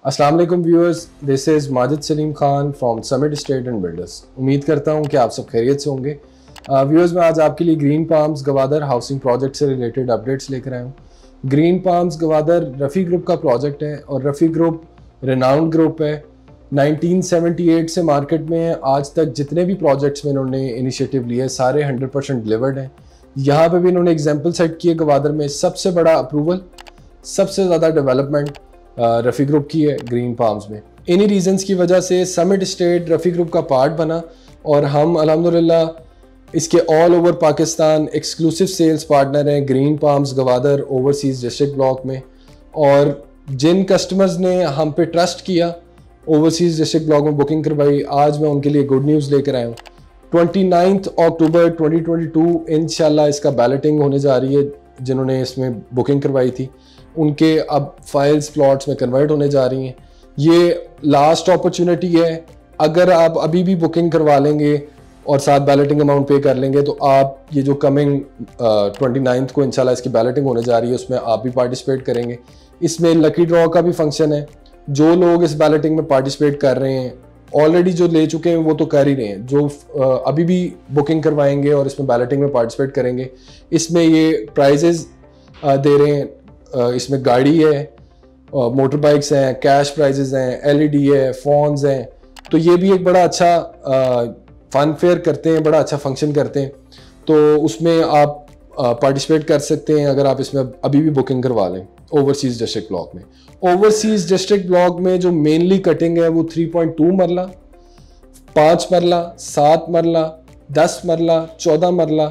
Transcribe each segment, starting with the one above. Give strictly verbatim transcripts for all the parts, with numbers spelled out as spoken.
अस्सलाम वालेकुम viewers, this is Majid Salim Khan from summit estate and builders. उम्मीद करता हूं कि आप सब खैरियत से होंगे। व्यूअर्स, मैं आज आपके लिए green palms Gwadar housing project से रिलेटेड अपडेट्स लेकर आया हूँ। Green palms Gwadar Rafi group का प्रोजेक्ट है और रफ़ी ग्रुप रेनाउंड ग्रुप है। नाइनटीन सेवेंटी एट से मार्केट में आज तक जितने भी प्रोजेक्ट्स में इन्होंने इनिशिएटिव लिए सारे हंड्रेड परसेंट डिलीवर्ड हैं। यहाँ पे भी इन्होंने एग्जाम्पल सेट किए गवादर में सबसे बड़ा अप्रूवल, सबसे ज़्यादा डेवलपमेंट रफ़ी ग्रुप की है ग्रीन पाम्स में। इन्हीं रीजंस की वजह से समिट एस्टेट रफ़ी ग्रुप का पार्ट बना और हम अल्हम्दुलिल्लाह इसके all over Pakistan exclusive sales partner हैं green palms Gwadar overseas district block में। और जिन कस्टमर्स ने हम पे ट्रस्ट किया, ओवरसीज़ डिस्ट्रिक्ट ब्लॉक में बुकिंग करवाई, आज मैं उनके लिए गुड न्यूज़ लेकर आया हूँ। Twenty ninth October twenty twenty two इंशाल्लाह इसका बैलेटिंग होने जा रही है। जिन्होंने इसमें बुकिंग करवाई थी उनके अब फाइल्स प्लॉट्स में कन्वर्ट होने जा रही हैं। ये लास्ट अपॉर्चुनिटी है। अगर आप अभी भी बुकिंग करवा लेंगे और साथ बैलेटिंग अमाउंट पे कर लेंगे तो आप ये जो कमिंग ट्वेंटी नाइन्थ को इंशाल्लाह इसकी बैलेटिंग होने जा रही है उसमें आप भी पार्टिसिपेट करेंगे। इसमें लकी ड्रॉ का भी फंक्शन है। जो लोग इस बैलेटिंग में पार्टिसिपेट कर रहे हैं, ऑलरेडी जो ले चुके हैं वो तो कर ही रहे हैं, जो uh, अभी भी बुकिंग करवाएंगे और इसमें बैलेटिंग में पार्टिसिपेट करेंगे, इसमें ये प्राइजेज uh, दे रहे हैं। uh, इसमें गाड़ी है, मोटर बाइक्स हैं, कैश प्राइजेज हैं, एलईडी है, फोन्स हैं। तो ये भी एक बड़ा अच्छा फन uh, फेयर करते हैं, बड़ा अच्छा फंक्शन करते हैं। तो उसमें आप पार्टिसिपेट uh, कर सकते हैं अगर आप इसमें अभी भी बुकिंग करवा लें ओवरसीज़ डिस्ट्रिक्ट ब्लॉक में। ओवरसीज़ डिस्ट्रिक्ट ब्लॉक में जो मेनली कटिंग है वो थ्री पॉइंट टू मरला, पाँच मरला, सात मरला, दस मरला, चौदह मरला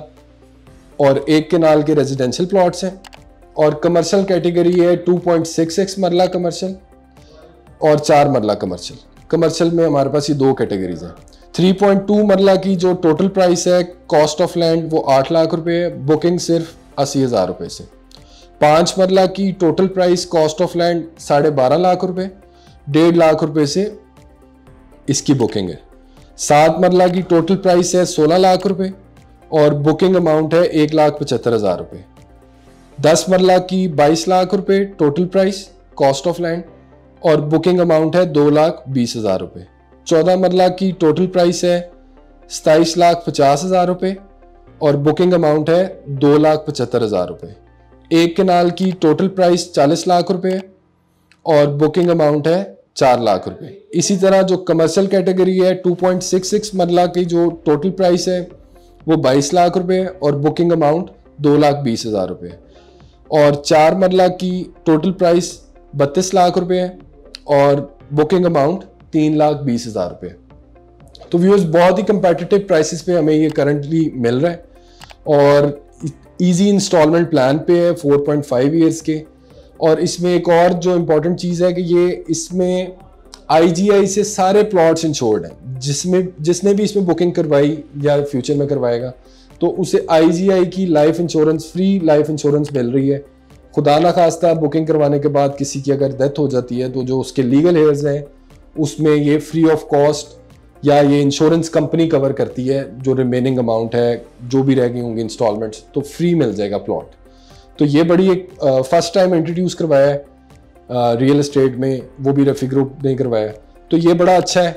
और एक केनाल के रेजिडेंशियल प्लॉट्स हैं। और कमर्शियल कैटेगरी है two point six six marla commercial और चार मरला कमर्शियल। कमर्शियल में हमारे पास ये दो कैटेगरीज हैं। थ्री पॉइंट टू मरला की जो टोटल प्राइस है कॉस्ट ऑफ लैंड वो आठ लाख रुपए है, बुकिंग सिर्फ अस्सी हज़ार रुपये से। पाँच मरला की total price cost of land साढ़े बारह लाख रुपए, डेढ़ लाख रुपए से इसकी बुकिंग है। सात मरला की टोटल प्राइस है सोलह लाख रुपए और बुकिंग अमाउंट है एक लाख पचहत्तर हज़ार रुपये। दस मरला की बाईस लाख रुपए total price cost of land और बुकिंग अमाउंट है दो लाख बीस हज़ार रुपये। चौदह मरला की टोटल प्राइस है सताईस लाख पचास हज़ार रुपये और बुकिंग अमाउंट है दो लाख पचहत्तर हज़ार रुपये। एक कनाल की टोटल प्राइस चालीस लाख रुपए और बुकिंग अमाउंट है चार लाख रुपए। इसी तरह जो कमर्शियल कैटेगरी है two point six six marla की जो टोटल प्राइस है वो बाईस लाख रुपए और बुकिंग अमाउंट दो लाख बीस हज़ार रुपये। और चार मरला की टोटल प्राइस बत्तीस लाख रुपए है और बुकिंग अमाउंट तीन लाख बीस हज़ार रुपये। तो व्यूअर्स, बहुत ही कंपेटिटिव प्राइसेस पे हमें ये करंटली मिल रहा है और इजी इंस्टॉलमेंट प्लान पे है फोर पॉइंट फाइव ईयर्स के। और इसमें एक और जो इम्पोर्टेंट चीज़ है कि ये इसमें आईजीआई से सारे प्लॉट्स इंश्योर्ड हैं। जिसमें जिसने भी इसमें बुकिंग करवाई या फ्यूचर में करवाएगा तो उसे आईजीआई की life insurance, free life insurance मिल रही है। खुदा ना खास्ता बुकिंग करवाने के बाद किसी की अगर डेथ हो जाती है तो जो उसके लीगल हेयर्स हैं उसमें ये फ्री ऑफ कॉस्ट या ये इंश्योरेंस कंपनी कवर करती है। जो रिमेनिंग अमाउंट है, जो भी रह गई होंगी इंस्टॉलमेंट्स, तो फ्री मिल जाएगा प्लॉट। तो ये बड़ी एक फर्स्ट टाइम इंट्रोड्यूस करवाया है रियल एस्टेट में, वो भी रफ़ी ग्रुप ने करवाया। तो ये बड़ा अच्छा है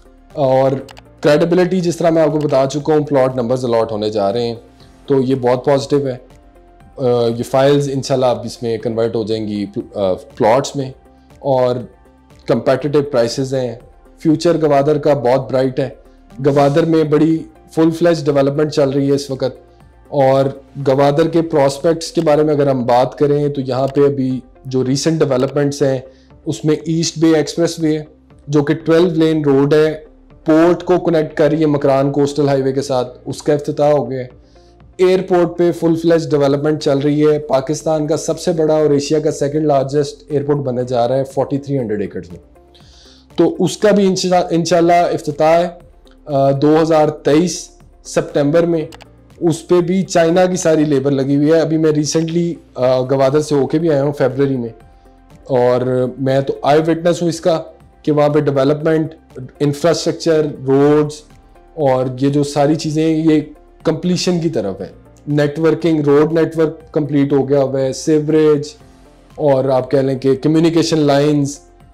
और क्रेडिबिलिटी, जिस तरह मैं आपको बता चुका हूँ, प्लॉट नंबर्स अलॉट होने जा रहे हैं तो ये बहुत पॉजिटिव है। uh, ये फाइल्स इंशाल्लाह अब इसमें कन्वर्ट हो जाएंगी प्लॉट्स में और कंपेटिटिव प्राइसेस हैं। फ्यूचर गवादर का बहुत ब्राइट है। गवादर में बड़ी फुल फ्लैश डेवलपमेंट चल रही है इस वक्त। और गवादर के प्रॉस्पेक्ट्स के बारे में अगर हम बात करें तो यहाँ पे अभी जो रीसेंट डेवलपमेंट्स हैं उसमें ईस्ट बे एक्सप्रेस वे है जो कि ट्वेल्व लेन रोड है, पोर्ट को कनेक्ट कर रही है मकरान कोस्टल हाईवे के साथ, उसका इफ्तिताह हो गया है। एयरपोर्ट पे फुल फ्लैश डेवलपमेंट चल रही है। पाकिस्तान का सबसे बड़ा और एशिया का सेकंड लार्जेस्ट एयरपोर्ट बनने जा रहा है फोर्टी थ्री हंड्रेड एकड़ में। तो उसका भी इंशाल्लाह इफ्तिताह है दो हज़ार तेईस सितंबर में। उस पर भी चाइना की सारी लेबर लगी हुई है। अभी मैं रिसेंटली गवादर से होके भी आया हूँ फरवरी में और मैं तो आई विटनेस हूँ इसका कि वहाँ पे डेवलपमेंट, इंफ्रास्ट्रक्चर, रोड्स और ये जो सारी चीज़ें ये कंप्लीशन की तरफ है। नेटवर्किंग, रोड नेटवर्क कंप्लीट हो गया हुआ है, सीवरेज और आप कह लें कि कम्युनिकेशन लाइंस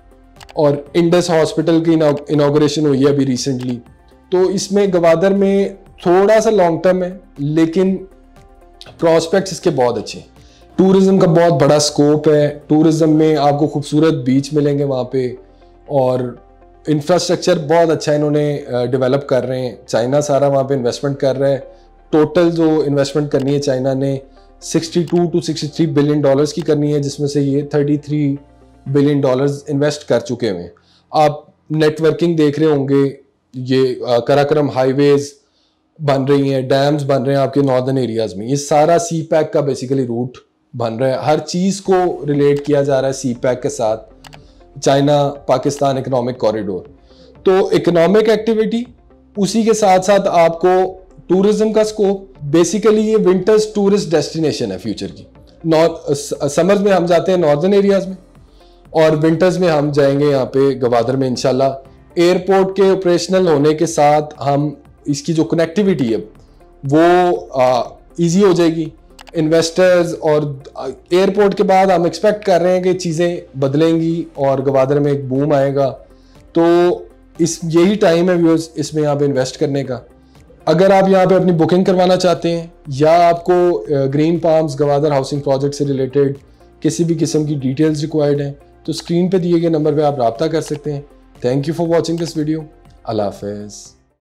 और इंडस हॉस्पिटल की इनॉग्रेशन हुई है अभी रिसेंटली। तो इसमें गवादर में थोड़ा सा लॉन्ग टर्म है, लेकिन प्रॉस्पेक्ट्स इसके बहुत अच्छे हैं। टूरिज्म का बहुत बड़ा स्कोप है। टूरिज्म में आपको खूबसूरत बीच मिलेंगे वहाँ पे, और इंफ्रास्ट्रक्चर बहुत अच्छा इन्होंने डेवलप कर रहे हैं। चाइना सारा वहाँ पे इन्वेस्टमेंट कर रहा है। टोटल जो इन्वेस्टमेंट करनी है चाइना ने बासठ टू तिरसठ बिलियन डॉलर्स की करनी है, जिसमें से ये तैंतीस बिलियन डॉलर्स इन्वेस्ट कर चुके हुए हैं। आप नेटवर्किंग देख रहे होंगे, ये कराकोरम हाईवेज बन रही हैं, डैम्स बन रहे हैं आपके नॉर्दर्न एरियाज में। ये सारा सी पैक का बेसिकली रूट बन रहा है। हर चीज़ को रिलेट किया जा रहा है सी पैक के साथ, चाइना पाकिस्तान इकोनॉमिक कॉरिडोर। तो इकोनॉमिक एक्टिविटी, उसी के साथ साथ आपको टूरिज्म का स्कोप। बेसिकली ये विंटर्स टूरिस्ट डेस्टिनेशन है फ्यूचर की। नॉर्थ समर्स में हम जाते हैं नॉर्दर्न एरियाज में, और विंटर्स में हम जाएंगे यहाँ पे गवादर में इंशाल्लाह। एयरपोर्ट के ऑपरेशनल होने के साथ हम इसकी जो कनेक्टिविटी है वो इजी हो जाएगी इन्वेस्टर्स, और एयरपोर्ट के बाद हम एक्सपेक्ट कर रहे हैं कि चीज़ें बदलेंगी और गवादर में एक बूम आएगा। तो इस यही टाइम है व्यूअर्स इसमें यहाँ पे इन्वेस्ट करने का। अगर आप यहाँ पे अपनी बुकिंग करवाना चाहते हैं, या आपको green palms Gwadar housing project से रिलेटेड किसी भी किस्म की डिटेल्स रिक्वायर्ड हैं, तो स्क्रीन पे दिए गए नंबर पे आप रब्ता कर सकते हैं। Thank you for watching this video. अल्लाह हाफ़िज़।